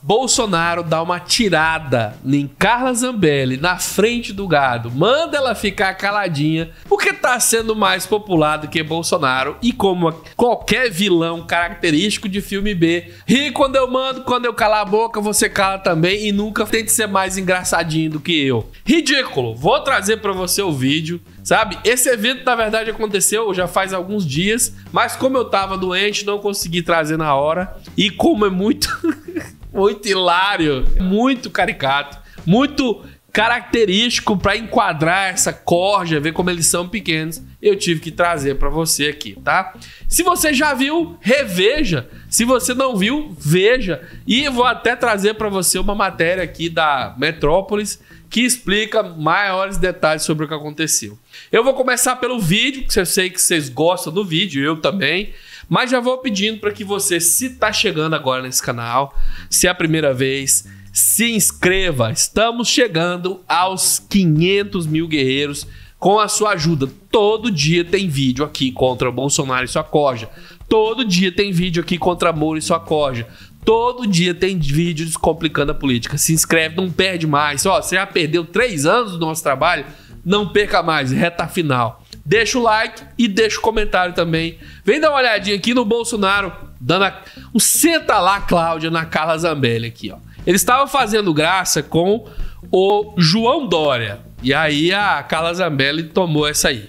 Bolsonaro dá uma tirada em Carla Zambelli na frente do gado, manda ela ficar caladinha, porque tá sendo mais popular do que Bolsonaro, e como qualquer vilão característico de filme B, ri quando eu mando, quando eu calar a boca, você cala também, e nunca tente ser mais engraçadinho do que eu. Ridículo. Vou trazer pra você o vídeo, sabe? Esse evento, na verdade, aconteceu já faz alguns dias, mas como eu tava doente, não consegui trazer na hora, e como é muito... muito hilário, muito caricato, muito característico para enquadrar essa corja, ver como eles são pequenos, eu tive que trazer para você aqui, tá? Se você já viu, reveja. Se você não viu, veja. E vou até trazer para você uma matéria aqui da Metrópolis que explica maiores detalhes sobre o que aconteceu. Eu vou começar pelo vídeo, que eu sei que vocês gostam do vídeo, eu também. Mas já vou pedindo para que você, se está chegando agora nesse canal, se é a primeira vez, se inscreva. Estamos chegando aos 500 mil guerreiros com a sua ajuda. Todo dia tem vídeo aqui contra Bolsonaro e sua corja. Todo dia tem vídeo aqui contra Moro e sua corja. Todo dia tem vídeo descomplicando a política. Se inscreve, não perde mais. Ó, você já perdeu 3 anos do nosso trabalho? Não perca mais, reta final. Deixa o like e deixa o comentário também. Vem dar uma olhadinha aqui no Bolsonaro, dando o senta lá, Cláudia, na Carla Zambelli aqui, ó. Ele estava fazendo graça com o João Dória. E aí a Carla Zambelli tomou essa aí.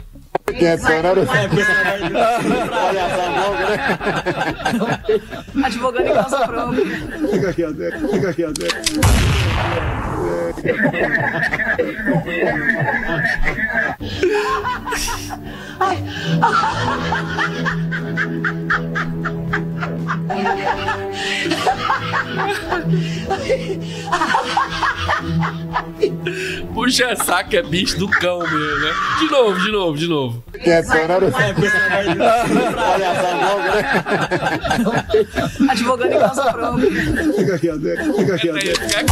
Advogando em causa própria. Fica quieto, fica quieto. Puxa saco, é bicho do cão mesmo, né? De novo. Advogando em causa própria. Fica quieto, fica quieto.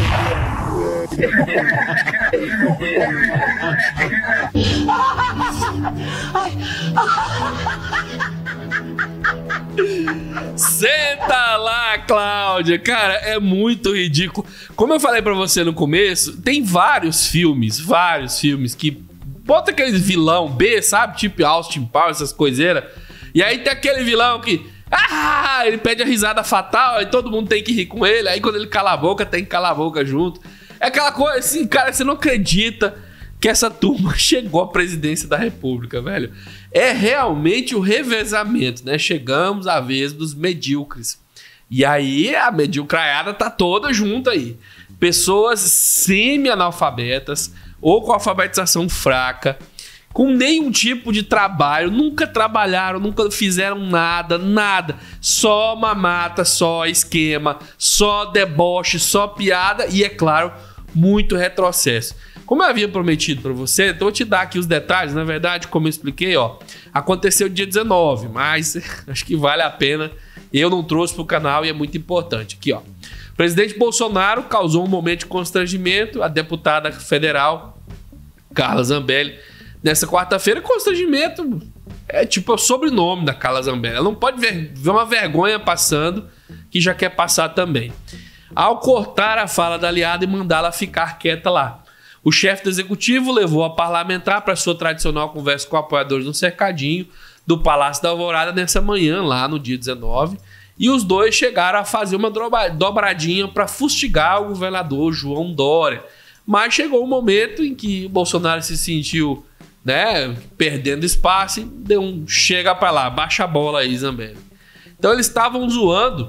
Senta lá, Cláudia. Cara, é muito ridículo. Como eu falei pra você no começo, tem vários filmes que bota aquele vilão B, sabe? Tipo Austin Powers, essas coiseiras. E aí tem aquele vilão que... ele pede a risada fatal, aí todo mundo tem que rir com ele. Aí quando ele cala a boca, tem que calar a boca junto. É aquela coisa assim, cara, você não acredita que essa turma chegou à presidência da República, velho. É realmente o revezamento, né? Chegamos à vez dos medíocres. E aí a mediocraiada tá toda junto aí. Pessoas semi-analfabetas ou com alfabetização fraca, com nenhum tipo de trabalho, nunca trabalharam, nunca fizeram nada. Só mamata, só esquema, só deboche, só piada e, é claro, muito retrocesso. Como eu havia prometido para você, então eu vou te dar aqui os detalhes. Na verdade, como eu expliquei, ó, aconteceu dia 19, mas acho que vale a pena. Eu não trouxe para o canal e é muito importante. Aqui, ó. O presidente Bolsonaro causou um momento de constrangimento. A deputada federal, Carla Zambelli, nessa quarta-feira, constrangimento é tipo o sobrenome da Carla Zambelli. Ela não pode ver uma vergonha passando que já quer passar também. Ao cortar a fala da aliada e mandá-la ficar quieta lá. O chefe do executivo levou a parlamentar para sua tradicional conversa com apoiadores no cercadinho do Palácio da Alvorada nessa manhã, lá no dia 19. E os dois chegaram a fazer uma dobradinha para fustigar o governador João Dória. Mas chegou um momento em que o Bolsonaro se sentiu, né, perdendo espaço e deu um chega para lá, baixa a bola aí, Zambelli. Então eles estavam zoando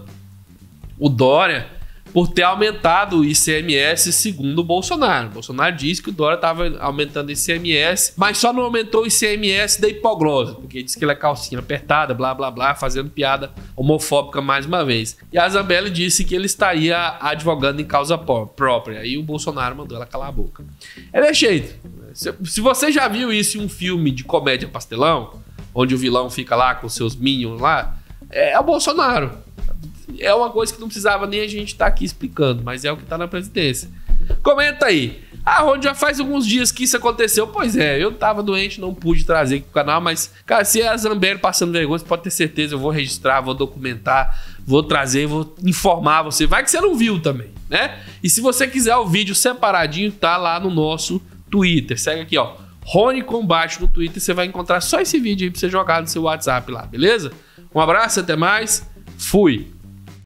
o Dória por ter aumentado o ICMS segundo o Bolsonaro. O Bolsonaro disse que o Dória estava aumentando o ICMS, mas só não aumentou o ICMS da hipoglose, porque disse que ele é calcinha apertada, blá, blá, blá, fazendo piada homofóbica mais uma vez. E a Zambelli disse que ele estaria advogando em causa própria. Aí o Bolsonaro mandou ela calar a boca. É desse jeito. Se você já viu isso em um filme de comédia pastelão, onde o vilão fica lá com seus minions lá, é o Bolsonaro. É uma coisa que não precisava nem a gente estar aqui explicando, mas é o que está na presidência. Comenta aí. Onde já faz alguns dias que isso aconteceu. Pois é, eu tava doente, não pude trazer aqui pro canal, mas, cara, se é a Zambelli passando vergonha, você pode ter certeza, eu vou registrar, vou documentar, Vou trazer, vou informar você. Vai que você não viu também, né? E se você quiser o vídeo separadinho, tá lá no nosso Twitter. Segue aqui, ó. Rony Combate no Twitter. Você vai encontrar só esse vídeo aí pra você jogar no seu WhatsApp lá, beleza? Um abraço, até mais. Fui!